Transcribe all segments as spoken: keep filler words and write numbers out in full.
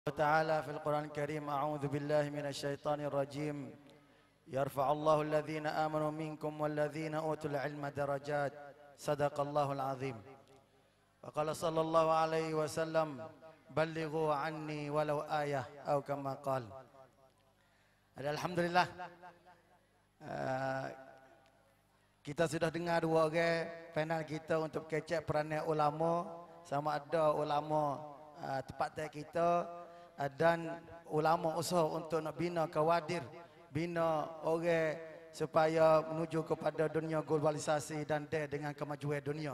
تعالى في القرآن الكريم أعوذ بالله من الشيطان الرجيم يرفع الله الذين آمنوا منكم والذين أوتوا العلم درجات صدق الله العظيم وقال صلى الله عليه وسلم بلغوا عني ولو آية أو كما قال. Alhamdulillah, uh, kita sudah dengar dua orang panel kita untuk kecek peranan ulama, sama ada ulama uh, tempat kita uh, dan ulama usaha untuk nak bina kawadir, bina orang supaya menuju kepada dunia globalisasi dan de dengan kemajuan dunia.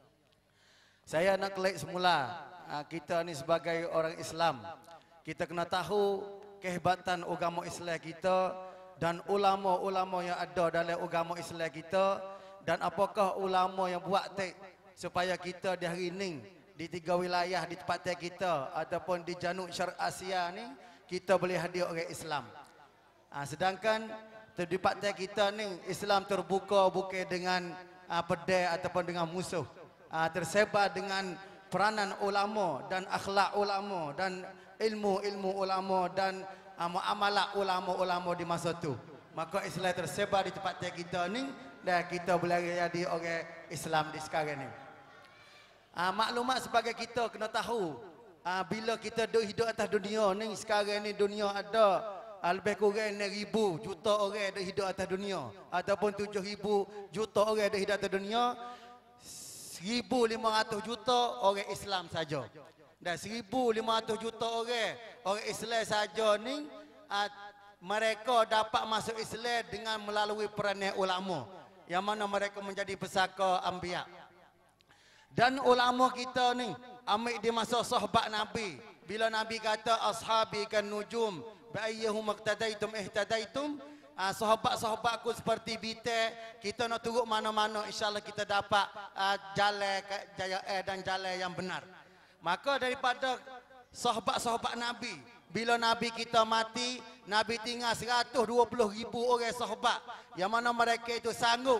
Saya nak kelik semula, uh, kita ni sebagai orang Islam, kita kena tahu kehebatan agama Islam kita dan ulama-ulama yang ada dalam agama Islam kita, dan apakah ulama yang buat tek supaya kita di hari ini di tiga wilayah di tempat kita ataupun di Janub Syarak Asia ni kita boleh hadir orang Islam. Ha, sedangkan di tempat kita ni Islam terbuka bukan dengan ha, pedai ataupun dengan musuh. Ha, tersebar dengan peranan ulama dan akhlak ulama dan ilmu-ilmu ulama dan uh, muamalah ulama-ulama di masa tu. Maka Islam tersebar di tempat kita ni dan kita boleh jadi orang Islam di sekarang ni. Uh, maklumat sebagai kita kena tahu, uh, bila kita hidup atas dunia ni, sekarang ni dunia ada uh, lebih kurang enam ribu juta orang yang hidup atas dunia, ataupun tujuh ribu juta orang yang hidup atas dunia, seribu lima ratus juta orang Islam saja. Dan seribu lima ratus juta orang orang Islam saja ni uh, mereka dapat masuk Islam dengan melalui peranan ulama, yang mana mereka menjadi pesaka anbiya. Dan ulama kita ni ambil di masa sahabat Nabi, bila Nabi kata ashabi kan nujum bi ayyihum iqtadaitum ihtadaitum, uh, sahabat-sahabatku seperti bintang, kita nak turut mana-mana insya-Allah kita dapat uh, jalan jaya eh, dan jalan yang benar. Maka daripada sahabat-sahabat Nabi, bila Nabi kita mati, Nabi tinggal seratus dua puluh ribu orang sahabat, yang mana mereka itu sanggup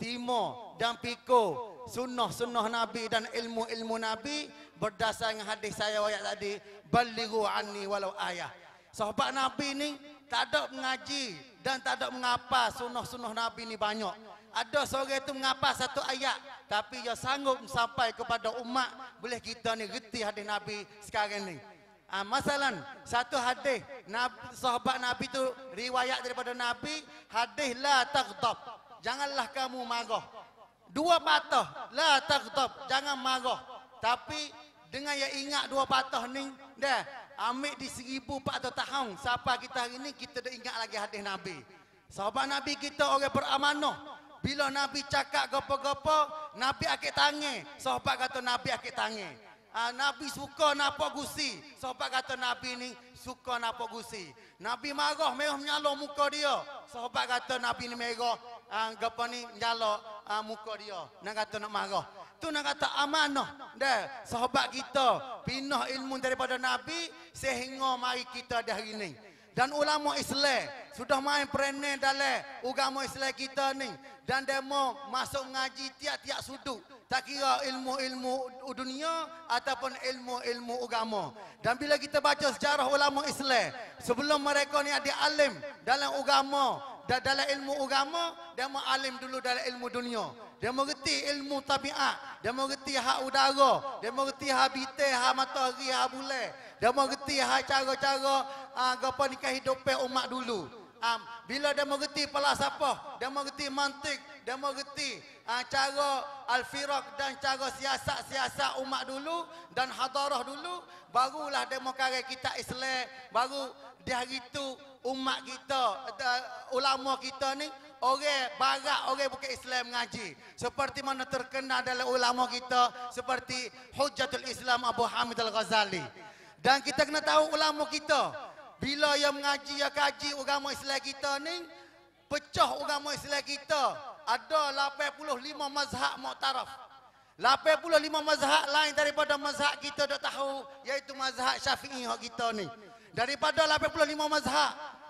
timo dan piko sunnah-sunnah Nabi dan ilmu-ilmu Nabi berdasarkan hadis saya ayat tadi, balighu anni walau ayah. Sahabat Nabi ni tak ada mengaji dan tak ada mengapa sunnah-sunnah Nabi ni banyak. Ada seorang itu mengapa satu ayat, tapi dia sanggup sampai kepada umat, boleh kita ni reti hadis Nabi sekarang ni. Ha, masalan, satu hadis Nabi, sahabat Nabi tu riwayat daripada Nabi, hadis la taghdab, janganlah kamu marah. Dua patah, la taghdab, jangan marah. Tapi dengan yang ingat dua patah ni, dah ambil di seribu empat ratus tahun sampai kita hari ni kita dah ingat lagi hadis Nabi. Sahabat Nabi kita orang beramanah. Bila Nabi cakap gapa-gapa, Nabi akik tangan. Sahabat kata Nabi akik tangan. Ha, Nabi suka nampak gusi. Sahabat kata Nabi ni suka nampak gusi. Nabi marah, merah menyala muka dia. Sahabat kata Nabi ni merah, ha, gapa ni menyala ha, muka dia. Nak kata nak marah. Tu nak kata amanah. Dah, sahabat kita pinah ilmu daripada Nabi sehingga mari kita di hari ni. Dan ulama Islam sudah main peranan dalam agama Islam kita ni, dan demo masuk mengaji tiap-tiap sudut, tak kira ilmu-ilmu dunia ataupun ilmu-ilmu agama. Dan bila kita baca sejarah ulama Islam, sebelum mereka ni ada alim dalam agama dan dalam ilmu agama, dia mau alim dulu dalam ilmu dunia. Dia mengerti ilmu tabiat, dia mengerti hak udara, dia mengerti hak bintang, hak matahari, hak bulan. Dia mengerti hak cara-cara uh, apa ni kehidupan umat dulu. Um, bila dia mengerti falsafah, dia mengerti mantik, dia mengerti uh, cara al-firaq dan cara siasat-siasat umat dulu dan hadarah dulu, barulah dia mau karya kita Islam, baru di hari itu umat kita, uh, ulama kita ni orang barat, orang bukan Islam mengaji. Seperti mana terkenal dalam ulama kita seperti Hujjatul Islam Abu Hamid Al-Ghazali. Dan kita kena tahu ulama kita, bila yang mengaji, yang kaji agama Islam kita ni, pecah agama Islam kita. Ada lapan puluh lima mazhab mu'taraf. lapan puluh lima mazhab lain daripada mazhab kita dah tahu, iaitu mazhab Syafi'i kita ni. Daripada lapan puluh lima mazhab,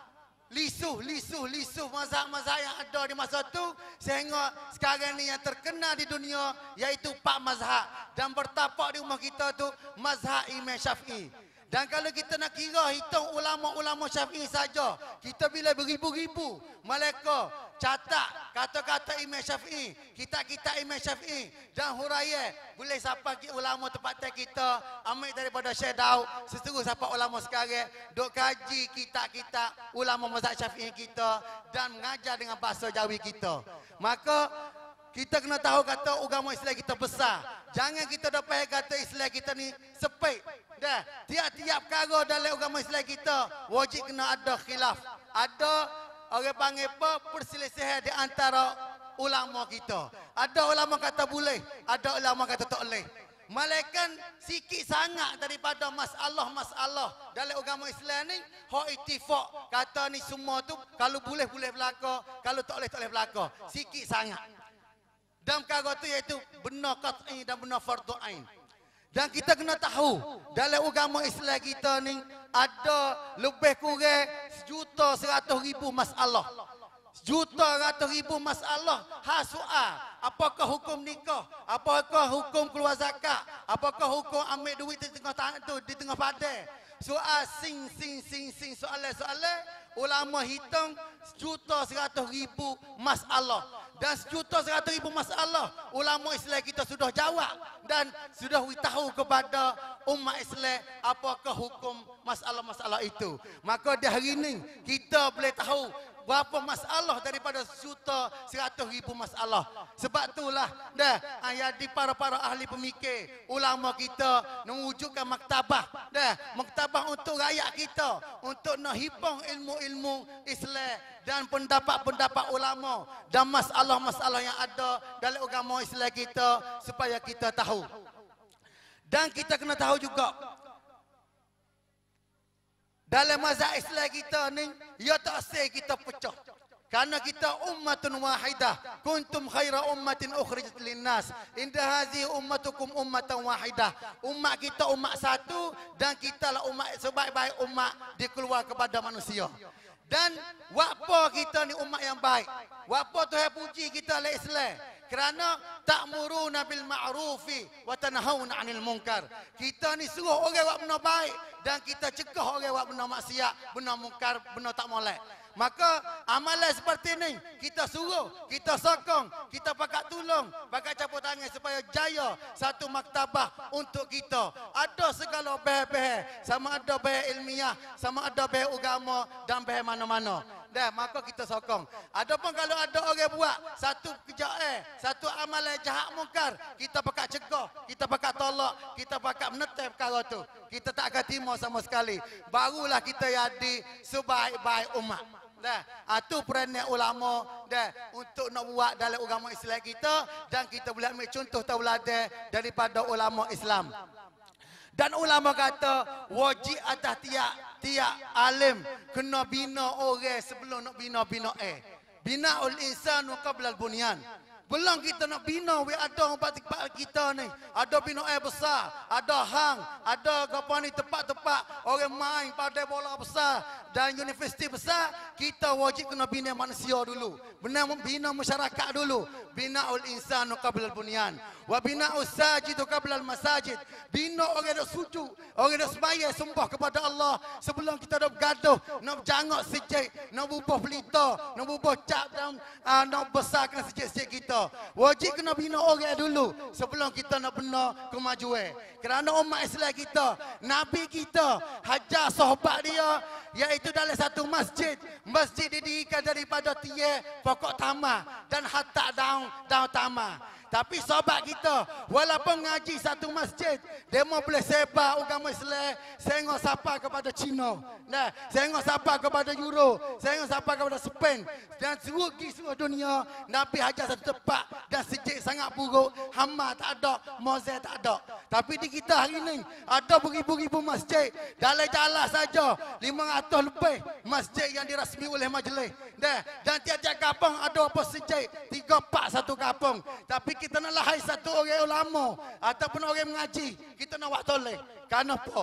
lisuh, lisuh, lisuh mazhab-mazhab yang ada di masa tu, sehingga sekarang ni yang terkenal di dunia iaitu empat mazhab, dan bertapak di rumah kita tu mazhab Imam Syafi'i. Dan kalau kita nak kira hitung ulama-ulama Syafi'i saja, kita bila beribu-ribu mereka catat kata-kata Imam Syafi'i, kitab-kitab Imam Syafi'i dan huraian. Boleh siapa ulama tempat kita ambil daripada Syekh Daud, seterus siapa ulama sekarang dok kaji kitab-kitab ulama mazhab Syafi'i kita dan mengajar dengan bahasa Jawi kita. Maka kita kena tahu kata agama Islam kita besar. Jangan kita dapat kata Islam kita ni sepit. Dah, tiap-tiap perkara dalam agama Islam kita wajib kena ada khilaf. Ada orang panggil apa? Perselisihan di antara ulama kita. Ada ulama kata boleh, ada ulama kata tak boleh. Malaikat sikit sangat daripada masalah-masalah dalam agama Islam ni hak ittifaq kata ni semua tu kalau boleh boleh berlaku, kalau tak boleh tak boleh berlaku. Sikit sangat. Dan perkara tu iaitu benar qat'i dan benar fardhu ain. Dan kita kena tahu dalam agama Islam kita ni ada lebih kurang sejuta seratus ribu masalah. Sejuta ratus ribu masalah hak soal. Apakah hukum nikah? Apakah hukum keluar zakat? Apakah hukum ambil duit di tengah tangan tu, di tengah padang? Soal sing sing sing sing soalan-soalan ulama hitung sejuta seratus ribu masalah. Dan sejuta seratus ribu masalah ulama Islam kita sudah jawab dan sudah tahu kepada umat Islam apakah hukum masalah-masalah itu. Maka di hari ini kita boleh tahu berapa masalah daripada sejuta seratus ribu masalah. Sebab itulah dah ayat di para-para ahli pemikir ulama kita mewujudkan maktabah dah maktabah untuk rakyat kita untuk nak hipang ilmu-ilmu Islam dan pendapat-pendapat ulama dan masalah-masalah yang ada dalam agama Islam kita supaya kita tahu. Dan kita kena tahu juga dalam mazhab Islam kita ni ya tak sah kita pecah. Karena kita ummatun wahidah, kuntum khaira ummatin ukhrijat linnas. Inda hazihi ummatukum ummatan wahidah. Umat kita umat satu dan kita lah umat sebaik-baik umat dikeluar kepada manusia. Dan wakpa kita ni umat yang baik. Wakpa Tuhan puji kita oleh Islam. Kerana ta'muruna bil ma'rufi wa tanhauna 'anil munkar. Kita ni suruh orang buat benda baik dan kita cegah orang buat benda maksiat, benda munkar, benda tak molek. Maka amalan seperti ini kita suruh, kita sokong, kita pakat tolong, pakat caput tangan supaya jaya satu maktabah untuk kita. Ada segala bahaya-bahaya, sama ada bahaya ilmiah, sama ada bahaya agama dan bahaya mana-mana. Dan maka kita sokong. Adapun kalau ada orang buat satu kejahatan, satu amalan jahat mungkar, kita pakat cegah, kita pakat tolak, kita pakat menetap perkara tu. Kita tak akan terima sama sekali. Barulah kita jadi sebaik-baik umat. Dah, itu peranan ulama dah untuk nak buat dalam agama Islam kita dan kita boleh ambil contoh tauladan daripada ulama Islam. Dan ulama kata wajib atas tiap tiap alim kena bina orang sebelum nak bina bina eh. Binaul insanu qabla al-bunyan. Belum kita nak bina, we ada tempat kita ni. Ada bina air besar, ada hang, ada apa ni tempat-tempat orang main pada bola besar dan universiti besar. Kita wajib kena bina manusia dulu. Benar bina masyarakat dulu. Binaul insanu qabla al-bunyan. Wa bina'us sajidu qabla al-masajid. Bina orang dak sujud, orang dak sembahyang sembah kepada Allah sebelum kita dak bergaduh, nak jangok sejik, nak bubuh pelita, nak bubuh cap dan uh, nak besarkan sejik-sejik kita. Wajib kena bina orang dulu sebelum kita nak bina kemajuan. Kerana umat Islam kita, Nabi kita hajar sahabat dia iaitu dalam satu masjid. Masjid didirikan daripada tiang pokok tamar dan hatta daun daun tamar. Tapi sahabat kita, walaupun ngaji satu masjid, dia mau boleh sebar agama Islam, sengok sapa kepada Cina, nah, sengok sapa kepada Euro, sengok sapa kepada Spain, dan seluruh seluruh dunia, Nabi hajar satu tempat dan sejik sangat buruk, hama tak ada, mozaik tak ada. Tapi di kita hari ini, ada beribu-ribu masjid, dalam jalan saja, lima ratus lebih masjid yang dirasmi oleh majlis. Nah, dan tiap-tiap kampung ada apa sejik, tiga empat satu kampung. Tapi kita nak lahir satu orang ulama ataupun orang mengaji, kita nak buat toleh. Kenapa?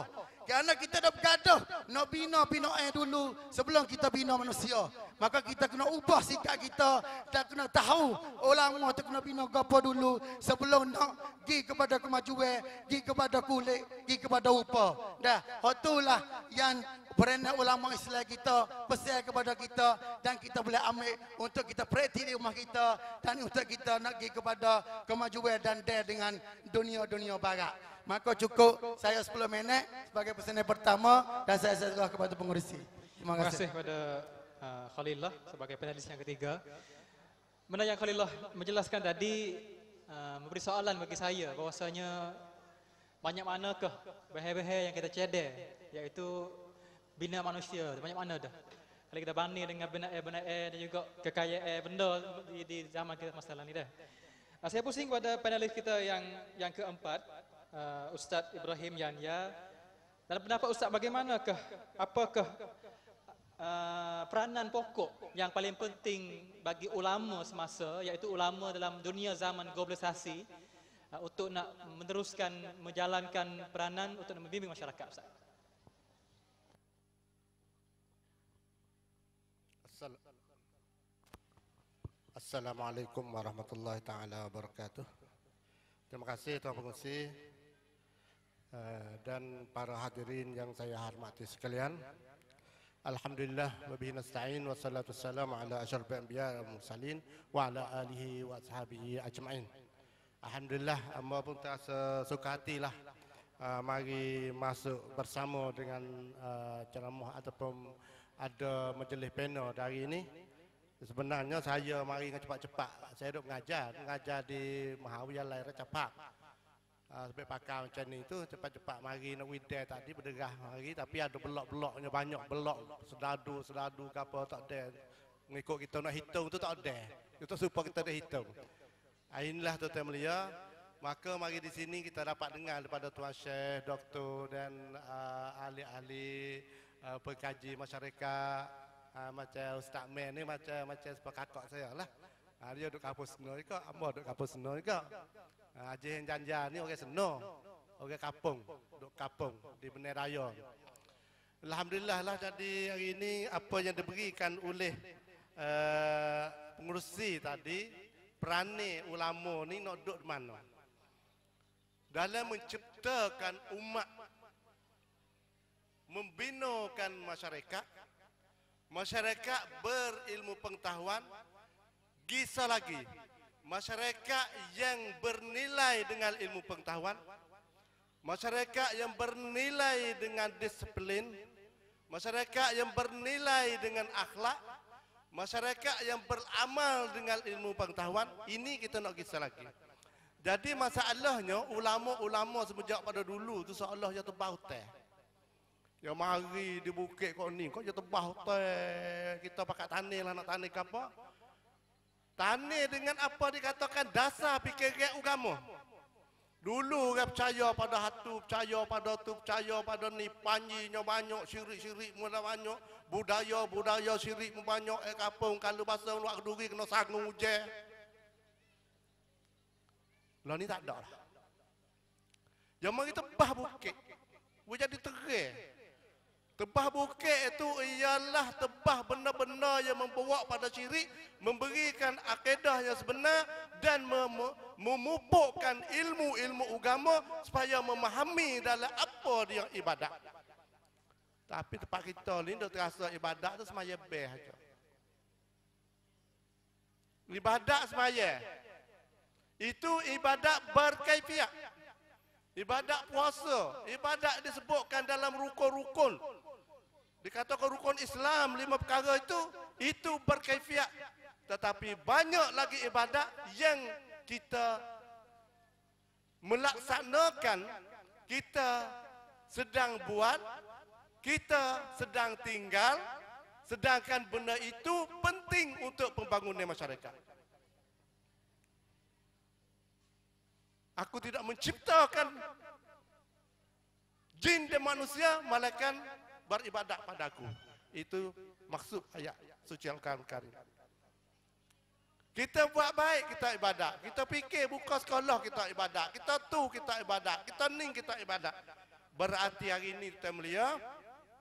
Kerana kita dah bergaduh nak bina bina air dulu sebelum kita bina manusia. Maka kita kena ubah sikap kita dan kena tahu ulama tu kena bina gapo dulu sebelum nak pergi kepada kemajuan, pergi kepada kulit, pergi kepada rupa. Dah, itulah yang peranan ulama Islam kita pesan kepada kita dan kita boleh ambil untuk kita praktik di rumah kita dan untuk kita nak pergi kepada kemajuan dan dare dengan dunia-dunia barat. Maka cukup saya sepuluh minit sebagai pesanan pertama dan saya serah kepada pengurusi. Terima kasih. Terima kasih kepada uh, Khalilullah sebagai panelis yang ketiga. Benda yang Khalilullah menjelaskan tadi uh, memberi soalan bagi saya bahwasanya banyak manakah bahaya-bahaya yang kita cedek, iaitu bina manusia, banyak mana dah. Kalau kita banding dengan bina air, bina air dan juga kekayaan benda di, di zaman kita masalah ni dah. Uh, saya pusing kepada panelis kita yang yang keempat, uh, Ustaz Ibrahim Yanya. Dalam pendapat Ustaz, bagaimanakah, apakah uh, peranan pokok yang paling penting bagi ulama semasa, iaitu ulama dalam dunia zaman globalisasi uh, untuk nak meneruskan, menjalankan peranan untuk nak membimbing masyarakat, Ustaz? Assalamualaikum warahmatullahi taala wabarakatuh. Terima kasih Tuan Pengerusi uh, dan para hadirin yang saya hormati sekalian. Alhamdulillah wa bihi nasta'in wa salatu wassalamu ala asyrafil anbiya wal mursalin wa ala alihi wa ashabihi ajma'in. Alhamdulillah, hamba pun terasa suka hatilah uh, mari masuk bersama dengan uh, ceramah ataupun ada majlis panel hari ini. Sebenarnya saya mari dengan cepat-cepat. Saya duduk mengajar, mengajar di Mahawiyalah Racapak. Uh, sebab pakar macam ni tu cepat-cepat mari nak widai tadi berderah mari, tapi ada belok-beloknya banyak belok, sedadu-sedadu ke apa tak ada. Mengikut kita nak hitung tu tak ada. Kita supaya kita dah hitung. Inilah tuan-tuan mulia, maka mari di sini kita dapat dengar daripada Tuan Syekh, Doktor dan uh, ahli-ahli uh, pengkaji masyarakat. Uh, macam Ustaz Men ni macam macam sepak kakak saya lah. Uh, dia duduk kampus Seno juga, amba duduk kampus Seno juga. Uh, Haji Janjan ni orang Seno, orang kampung, duduk kampung di Benar Raya. Alhamdulillah lah, jadi hari ini apa yang diberikan oleh uh, pengurusi tadi, peranan ulama ni nak duduk di mana? Dalam menciptakan umat, membinakan masyarakat, masyarakat berilmu pengetahuan, gisa lagi, masyarakat yang bernilai dengan ilmu pengetahuan, masyarakat yang bernilai dengan disiplin, masyarakat yang bernilai dengan akhlak, masyarakat yang beramal dengan ilmu pengetahuan. Ini kita nak gisa lagi. Jadi masalahnya ulama-ulama semenjak pada dulu tu seolah jatuh teh. Yang mari di bukit kau ni, kau jatuh teh. Kita pakai tanah lah, nak tanah ke apa? Tanah dengan apa dikatakan dasar fikiran agama. Dulu orang percaya pada hatu, percaya pada tu, percaya pada ni, panjinya banyak, syirik-syirik mula banyak, budaya-budaya syirik banyak, eh kapung, kalau bahasa luar duri kena sangung hujan. Lah ni tak ada lah. Yang mari tebah bukit, boleh jadi terai. Tebah bukit itu ialah tebah benda-benda yang membawa pada syirik, memberikan akidah yang sebenar dan mem memupukkan ilmu-ilmu agama supaya memahami dalam apa dia ibadat. Tapi tempat kita ni dah terasa ibadat tu semaya beh aja. Ibadat semaya itu ibadat berkaifiat. Ibadat puasa, ibadat disebutkan dalam rukun-rukun. Dikatakan rukun Islam lima perkara itu, itu berkaifiat. Tetapi banyak lagi ibadat yang kita melaksanakan, kita sedang buat, kita sedang tinggal, sedangkan benda itu penting untuk pembangunan masyarakat. Aku tidak menciptakan jin dan manusia malaikat beribadat padaku. Itu maksud ayat suci Al-Quran. Kita buat baik, kita ibadat. Kita fikir buka sekolah, kita ibadat. Kita tu, kita ibadat. Kita ning, kita ibadat. Berarti hari ini Tuan Mulia